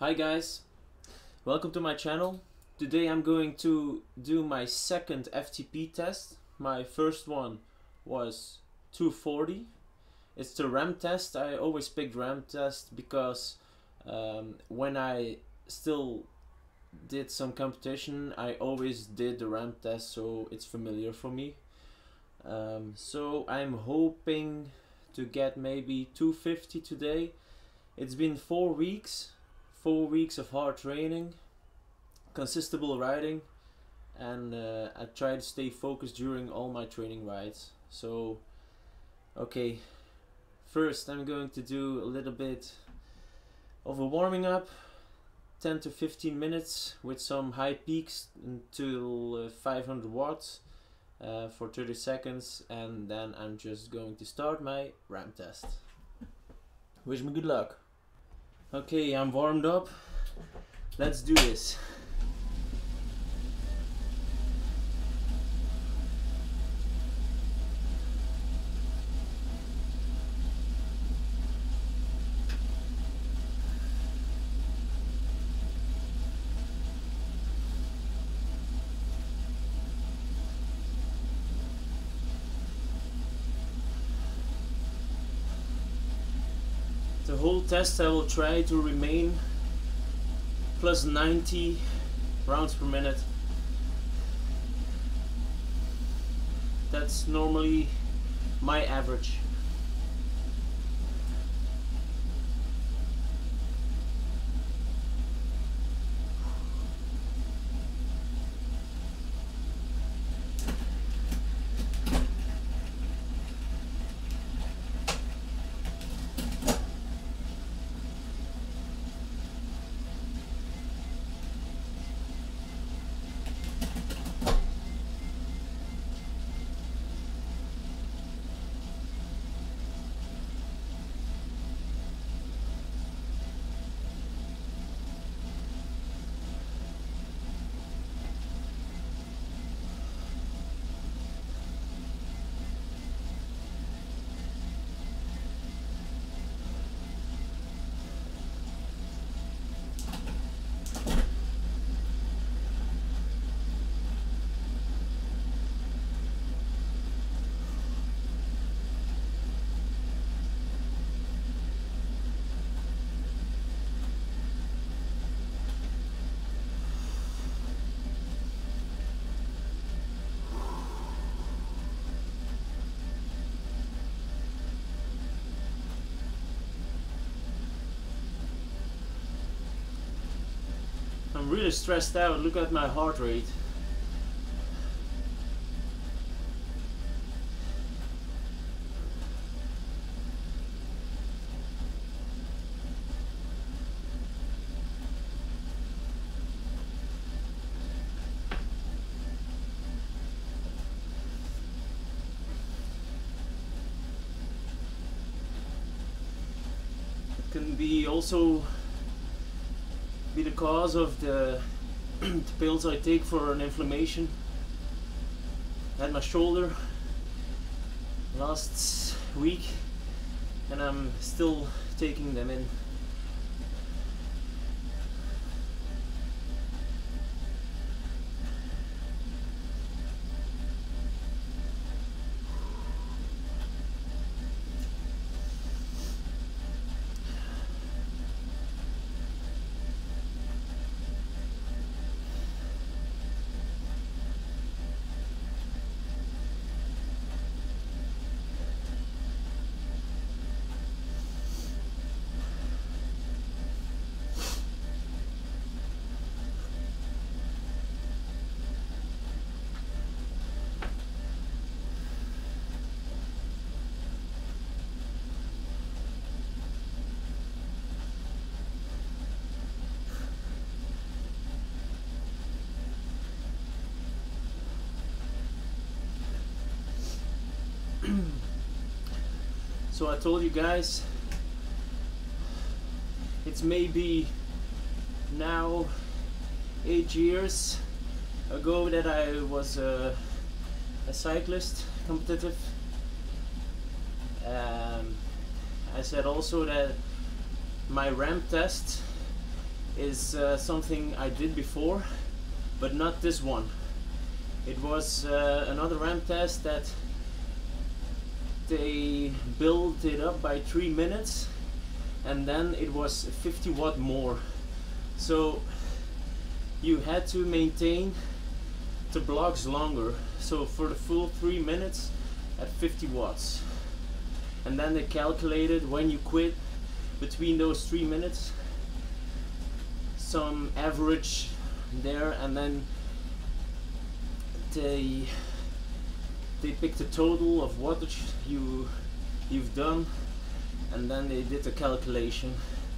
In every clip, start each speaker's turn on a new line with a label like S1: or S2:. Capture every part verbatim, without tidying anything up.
S1: Hi guys, welcome to my channel. Today I'm going to do my second F T P test. My first one was two forty. It's the RAM test. I always picked RAM test because um, when I still did some competition I always did the RAM test, so it's familiar for me. Um, so I'm hoping to get maybe two fifty today. It's been four weeks. Four weeks of hard training, consistable riding, and uh, I try to stay focused during all my training rides. So, okay, first I'm going to do a little bit of a warming up, ten to fifteen minutes with some high peaks until uh, five hundred watts uh, for thirty seconds, and then I'm just going to start my RAM test. Wish me good luck. Okay, I'm warmed up. Let's do this. The whole test I will try to remain plus ninety rounds per minute. That's normally my average. I'm really stressed out. Look at my heart rate. It can be also be the cause of the, the pills I take for an inflammation. I had my shoulder last week and I'm still taking them in. So I told you guys, it's maybe now eight years ago that I was a, a cyclist, competitive. Um, I said also that my ramp test is uh, something I did before, but not this one. It was uh, another ramp test that they built it up by three minutes and then it was fifty watt more. So you had to maintain the blocks longer. So for the full three minutes at fifty watts. And then they calculated when you quit between those three minutes some average there, and then they they picked the total of wattage you you've done, and then they did the calculation.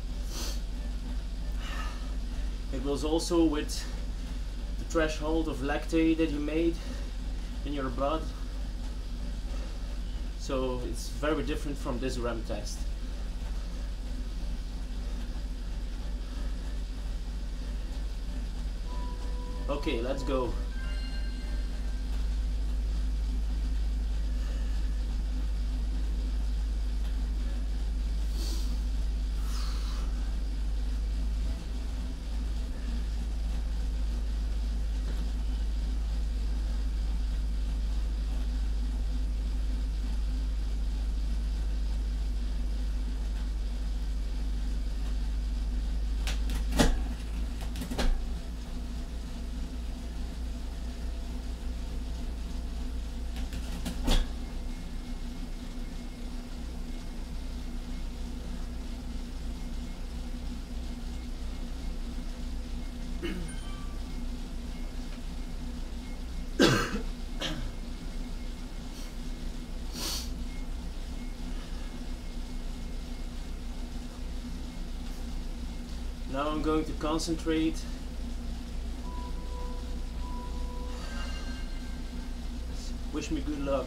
S1: It was also with the threshold of lactate that you made in your blood, so it's very different from this ramp test. Okay, let's go. Now I'm going to concentrate. Wish me good luck.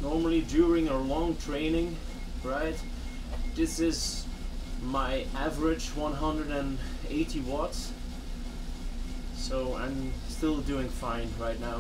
S1: normally during a long training, right, this is my average one hundred eighty watts, so I'm still doing fine right now.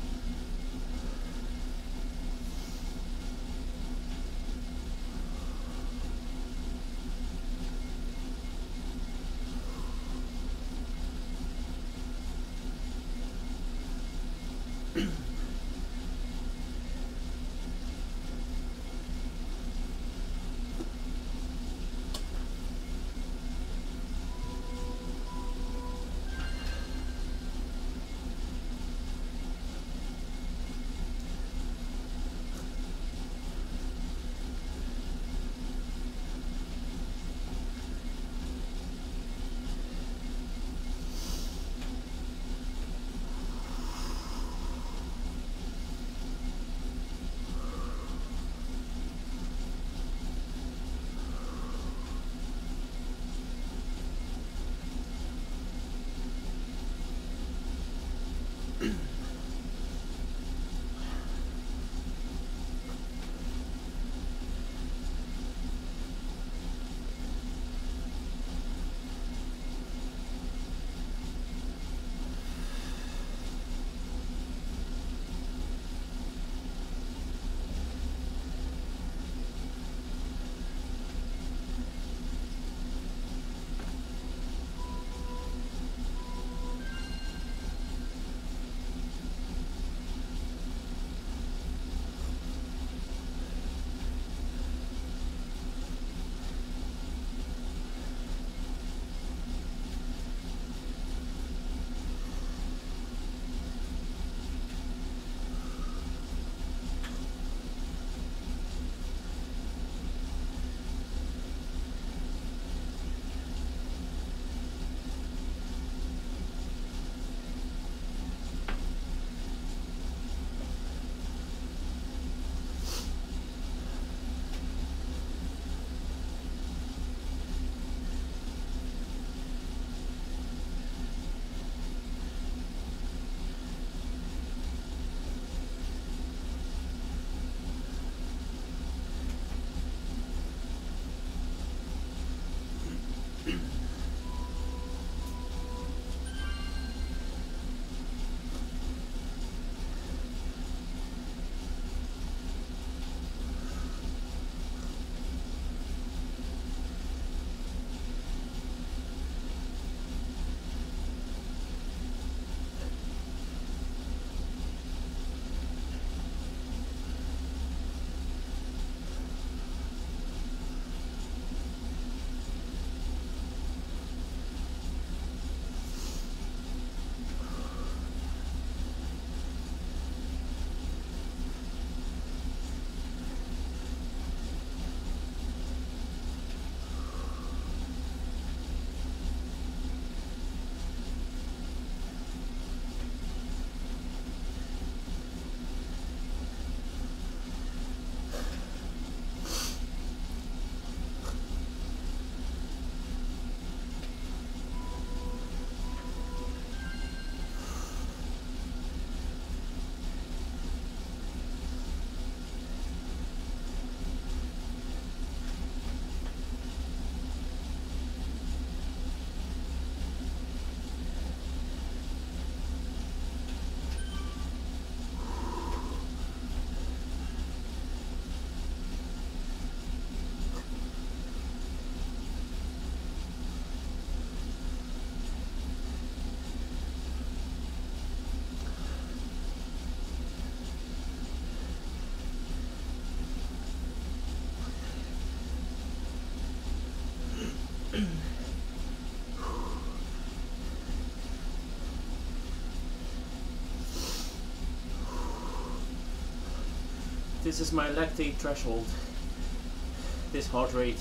S1: This is my lactate threshold, this heart rate.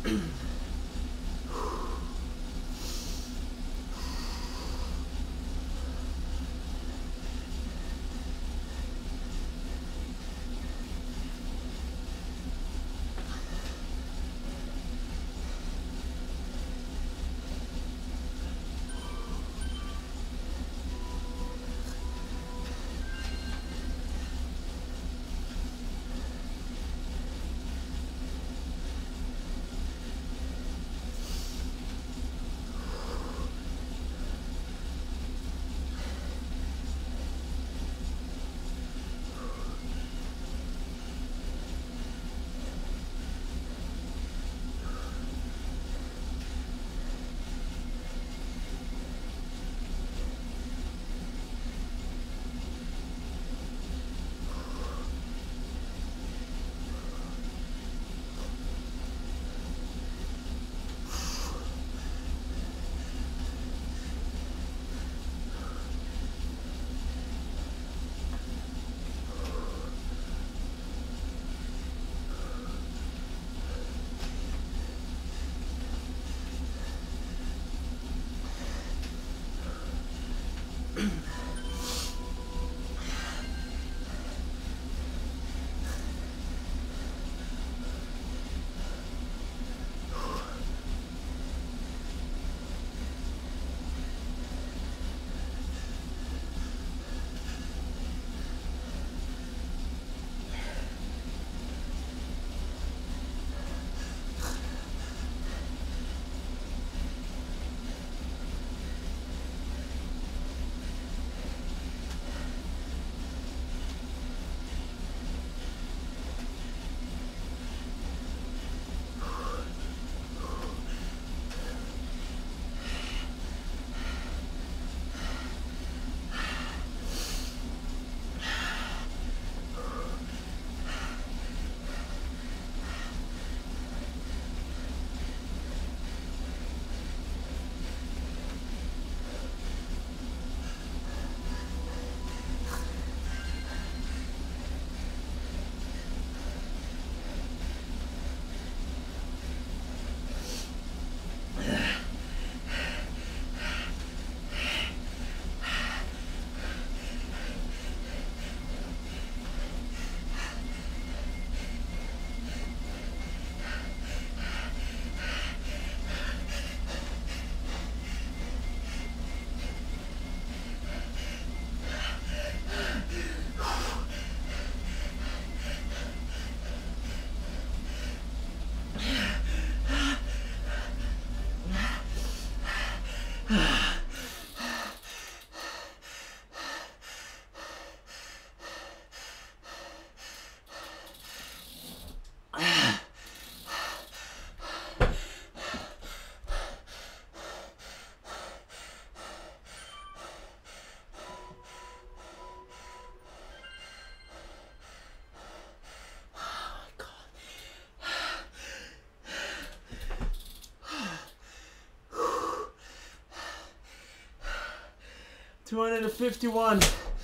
S1: two hundred fifty-one.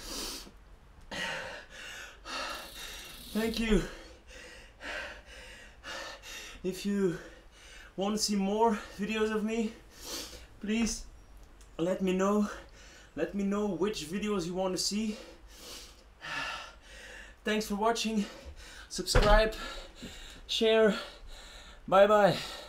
S1: Thank you. If you want to see more videos of me, please let me know. Let me know which videos you want to see. Thanks for watching. Subscribe, share. Bye bye.